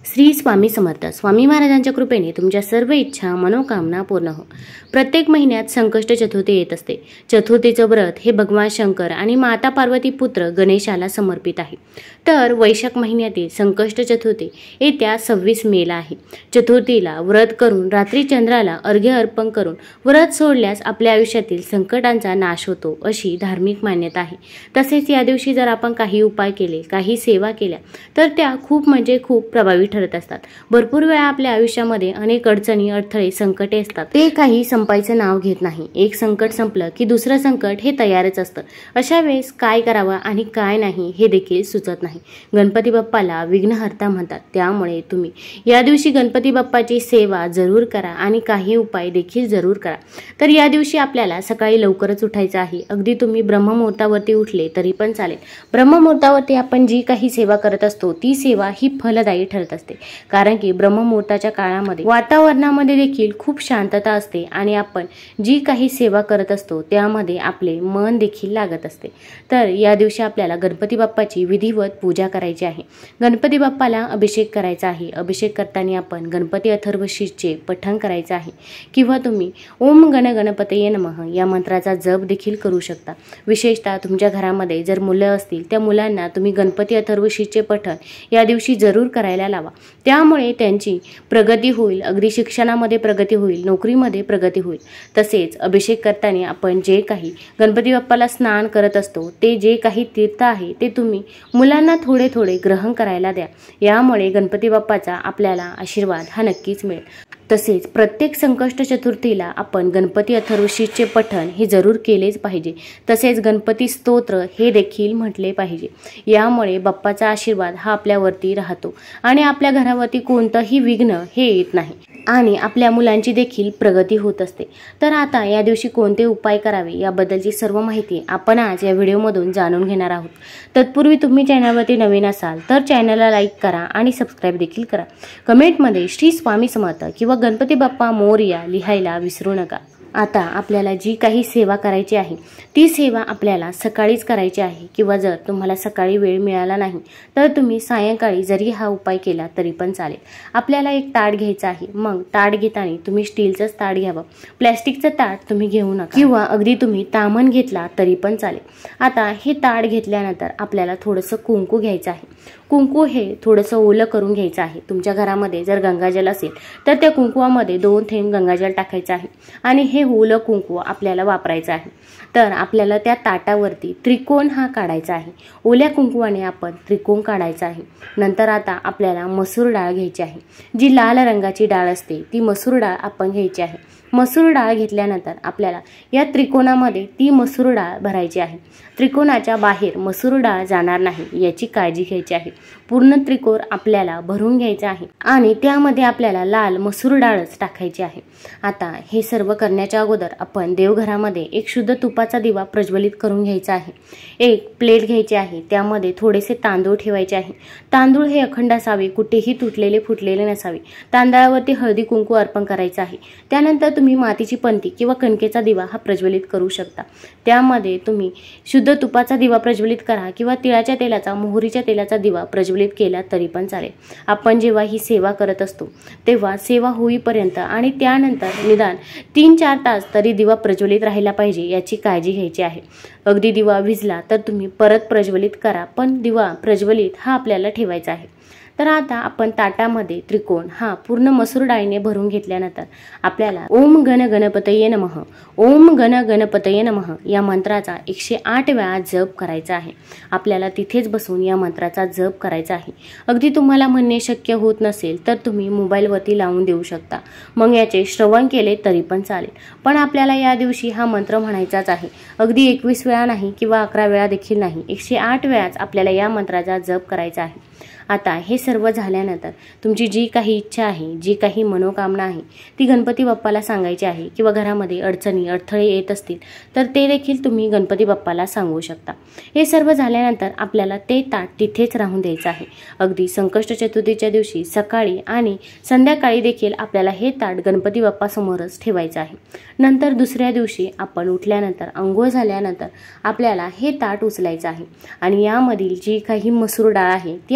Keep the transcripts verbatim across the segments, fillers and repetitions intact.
श्री स्वामी समर्थ. स्वामी महाराजांच्या कृपेने तुमच्या सर्व इच्छा मनोकामना पूर्ण हो. प्रत्येक महिन्यात संकष्ट चतुर्थी येत असते. चतुर्थीचं व्रत हे भगवान शंकर आणि माता पार्वती पुत्र गणेशाला समर्पित आहे. तर वैशाख महिन्यातील संकष्ट चतुर्थी येत्या सव्वीस मेला आहे. चतुर्थीला व्रत करून रात्री चंद्राला अर्घ्य अर्पण करून व्रत सोडल्यास आपल्या आयुष्यातील संकटांचा नाश होतो अशी धार्मिक मान्यता आहे. तसेच या दिवशी जर आपण काही उपाय केले, काही सेवा केल्या तर त्या खूप म्हणजे खूप प्रभावी ठरत असतात. भरपूर वेळा आपल्या आयुष्यामध्ये अनेक अडचणी, अडथळे, संकटे असतात. ते काही संपायचं नाव घेत नाही. एक संकट संपलं की दुसरं संकट हे तयारच असतं. अशा वेळेस काय करावं आणि काय नाही हे देखील सुचत नाही. गणपती बाप्पाला विघ्नहर्ता म्हणतात. त्यामुळे तुम्ही या दिवशी गणपती बाप्पाची सेवा जरूर करा आणि काही उपाय देखील जरूर करा. तर या दिवशी आपल्याला सकाळी लवकरच उठायचं आहे. अगदी तुम्ही ब्रह्ममुहूर्तावरती उठले तरी पण चालेल. ब्रह्ममुहूर्तावरती आपण जी काही सेवा करत असतो ती सेवा ही फलदायी ठरत असते. कारण की ब्रह्ममुहूर्ताच्या काळामध्ये वातावरणामध्ये देखील खूप शांतता असते आणि आपण जी काही सेवा करत असतो त्यामध्ये आपले मन देखील लागत असते. तर या दिवशी आपल्याला गणपती बाप्पाची विधिवत पूजा करायची आहे. गणपती बाप्पाला अभिषेक करायचा आहे. अभिषेक करताना आपण गणपती अथर्वशीचे पठण करायचं आहे किंवा तुम्ही ओम गण गणपतये नमः या मंत्राचा जप देखील करू शकता. विशेषतः तुमच्या घरामध्ये जर मुलं असतील त्या मुलांना तुम्ही गणपती अथर्वशीचे पठण या दिवशी जरूर करायला लावा. त्यामुळे त्यांची प्रगती होईल. अगदी शिक्षणामध्ये प्रगती होईल, नोकरीमध्ये प्रगती होईल. तसेच अभिषेक करताना आपण जे काही गणपती बाप्पाला स्नान करत असतो ते जे काही तीर्थ आहे ते तुम्ही मुलांना थोडे थोडे ग्रहण करायला द्या. यामुळे गणपती बाप्पाचा आपल्याला आशीर्वाद हा नक्कीच मिळेल. तसेच प्रत्येक संकष्ट चतुर्थीला आपण गणपती अथर्वशीचे पठण हे जरूर केलेच पाहिजे. तसेच गणपती स्तोत्र हे देखील म्हटले पाहिजे. यामुळे बाप्पाचा आशीर्वाद हा आपल्यावरती राहतो आणि आपल्या घरावरती कोणतंही विघ्न हे येत नाही आणि आपल्या मुलांची देखील प्रगती होत असते. तर आता या दिवशी कोणते उपाय करावे याबद्दलची सर्व माहिती आपण आज या व्हिडिओमधून जाणून घेणार आहोत. तत्पूर्वी तुम्ही चॅनलवरती नवीन असाल तर चॅनलला लाईक करा आणि सबस्क्राईब देखील करा. कमेंटमध्ये श्री स्वामी समर्थ किंवा गणपती बाप्पा मोरया लिहायला विसरू नका. आता आपल्याला जी काही सेवा करायची आहे ती सेवा आपल्याला सकाळीच करायची आहे किंवा जर तुम्हाला सकाळी वेळ मिळाला नाही तर तुम्ही सायंकाळी जरी हा उपाय केला तरी पण चालेल. आपल्याला एक ताट घ्यायचं आहे. मग ताट घेताना तुम्ही स्टीलचंच ताट घ्यावं. प्लॅस्टिकचं ताट तुम्ही घेऊ नका किंवा अगदी तुम्ही तामण घेतला तरी पण चालेल. आता हे ताट घेतल्यानंतर आपल्याला थोडंसं कुंकू घ्यायचं आहे. कुंकू हे थोडंसं ओलं करून घ्यायचं आहे. तुमच्या घरामध्ये जर गंगाजल असेल तर त्या कुंकुवामध्ये दोन थेंब गंगाजल टाकायचं आहे आणि हे ओलं कुंकू आपल्याला वापरायचं आहे. तर आपल्याला त्या ताटावरती त्रिकोण हा काढायचा आहे. ओल्या कुंकुवाने आपण त्रिकोण काढायचा आहे. नंतर आता आपल्याला मसूर डाळ घ्यायची आहे. जी लाल रंगाची डाळ असते ती मसूर डाळ आपण घ्यायची आहे. मसूर डाळ घेतल्यानंतर आपल्याला या त्रिकोणामध्ये ती मसूर डाळ भरायची आहे. त्रिकोणाच्या बाहेर मसूर डाळ जाणार नाही याची काळजी घ्यायची आहे. पूर्ण त्रिकोण आपल्याला भरून घ्यायचा आहे आणि त्यामध्ये आपल्याला लाल मसूर डाळच टाकायची आहे. आता हे सर्व करण्याच्या अगोदर आपण देवघरामध्ये एक शुद्ध तुपाचा दिवा प्रज्वलित करून घ्यायचा आहे. एक प्लेट घ्यायची आहे. त्यामध्ये थोडेसे तांदूळ ठेवायचे आहे. तांदूळ हे अखंड असावे, कुठेही तुटलेले फुटलेले नसावे. तांदळावरती हळदी कुंकू अर्पण करायचं आहे. त्यानंतर तुम्ही मातीची पंती किंवा कणकेचा दिवा हा प्रज्वलित करू शकता. त्यामध्ये तुम्ही शुद्ध तुपाचा दिवा प्रज्वलित करा किंवा तिळाच्या तेलाचा, मोहरीच्या तेलाचा दिवा प्रज्वलित केला तरी पण चालेल. आपण जेव्हा ही सेवा करत असतो तेव्हा सेवा होईपर्यंत आणि त्यानंतर निदान तीन चार तास तरी दिवा प्रज्वलित राहायला पाहिजे याची काळजी घ्यायची आहे. अगदी दिवा विझला तर तुम्ही परत प्रज्वलित करा, पण दिवा प्रज्वलित हा आपल्याला ठेवायचा आहे. तर आता आपण ताटामध्ये त्रिकोण हा पूर्ण मसूर डाळीने भरून घेतल्यानंतर आपल्याला ओम गण गणपतये नमः, ओम गण गणपतये नमः या मंत्राचा एकशे आठ वेळा जप करायचा आहे. आपल्याला तिथेच बसून या मंत्राचा जप करायचा आहे. अगदी तुम्हाला म्हणणे शक्य होत नसेल तर तुम्ही मोबाईलवरती लावून देऊ शकता. मग याचे श्रवण केले तरी पण चालेल. पण आपल्याला या दिवशी हा मंत्र म्हणायचाच आहे. अगदी एकवीस वेळा नाही किंवा अकरा वेळा देखील नाही, एकशे आठ वेळाच आपल्याला या मंत्राचा जप करायचा आहे. आता हे सर्व झाल्यानंतर तुमची जी काही इच्छा आहे, जी काही मनोकामना आहे ती गणपती बाप्पाला सांगायची आहे किंवा घरामध्ये अडचणी, अडथळे येत असतील तर ते देखील तुम्ही गणपती बाप्पाला सांगू शकता. हे सर्व झाल्यानंतर आपल्याला ते ताट तिथेच राहून द्यायचं आहे. अगदी संकष्ट चतुर्थीच्या दिवशी सकाळी आणि संध्याकाळी देखील आपल्याला हे ताट गणपती बाप्पासमोरच ठेवायचं आहे. नंतर दुसऱ्या दिवशी आपण उठल्यानंतर, अंघोळ झाल्यानंतर आपल्याला हे ताट उचलायचं आहे आणि यामधील जी काही मसूर डाळ आहे ती आपल्याला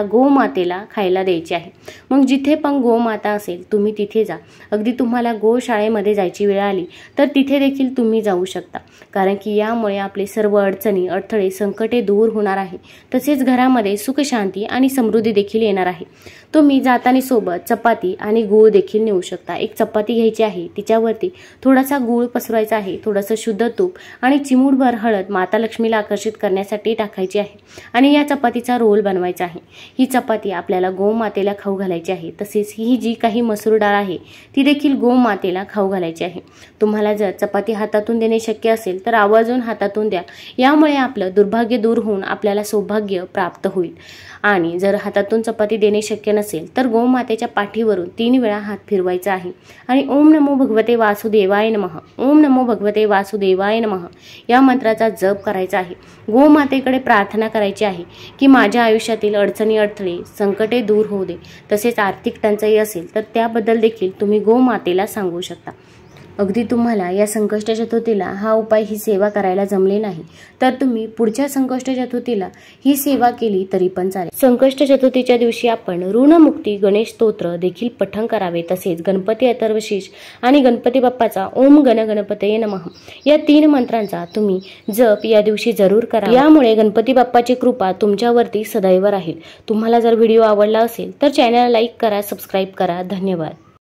गोमातेला खायला द्यायचे आहे। मग जिथे पण गोमाता असेल तुम्ही तिथे जा। अगदी तुम्हाला गोशाळेमध्ये जायची वेळ आली तर तिथे देखील तुम्ही जाऊ शकता, कारण की यामुळे आपले सर्व अडचणी अडथळे संकटे दूर होणार आहे। तसेच घरामध्ये सुख शांती आणि समृद्धी देखील येणार आहे। तुम्ही जाताना सोबत चपाती आणि गूळ देखील नेऊ शकता। एक चपाती घ्यायची आहे, तिच्यावरती थोडासा गूळ पसरवायचा आहे, थोडंसं शुद्ध तूप आणि चिमूटभर हळद माता लक्ष्मीला आकर्षित करण्यासाठी टाकायची आहे आणि या चपातीचा रोल बनवायचा आहे। ही चपाती आपल्याला गोमातेला खाऊ घालायची आहे। तसेच ही जी काही मसूर डाळ आहे ती देखील गोमातेला खाऊ घालायची आहे। तुम्हाला जर चपाती हातातून देणे शक्य असेल तर आवर्जून हातातून द्या, यामुळे आपलं दुर्भाग्य दूर होऊन आपल्याला सौभाग्य प्राप्त होईल। आणि जर हातातून चपाती देणे शक्य नसेल तर गोमातेच्या पाठीवरून तीन वेळा हात फिरवायचा आहे आणि ओम नमो भगवते वासुदेवाय नमः, ओम नमो भगवते वासुदेवाय नमः या मंत्राचा जप करायचा आहे। गोमातेकडे प्रार्थना करायची आहे की माझ्या आयुष्यातील अडचणी अडथळे संकटे दूर होऊ दे। तसेच आर्थिक टंचाई असेल तर त्याबद्दल देखील तुम्ही गोमातेला सांगू शकता। अगदी तुम्हाला या संकष्ट चतुर्थीला हा उपाय ही सेवा करायला जमले नाही तर तुम्ही पुढच्या संकष्ट चतुर्थीला ही सेवा केली तरी पण चालेल। संकष्ट चतुर्थीच्या दिवशी आपण ऋणमुक्ती गणेश स्तोत्र देखील पठण करावे। तसेच गणपती अथर्वशीर्ष आणि गणपती बाप्पाचा ओम गण गणपतये नमः या तीन मंत्रांचा तुम्ही जप या दिवशी जरूर करा। यामुळे गणपती बाप्पाची कृपा तुमच्यावरती सदैव राहील। तुम्हाला जर व्हिडिओ आवडला असेल तर चॅनलला लाईक करा, सबस्क्राईब करा। धन्यवाद।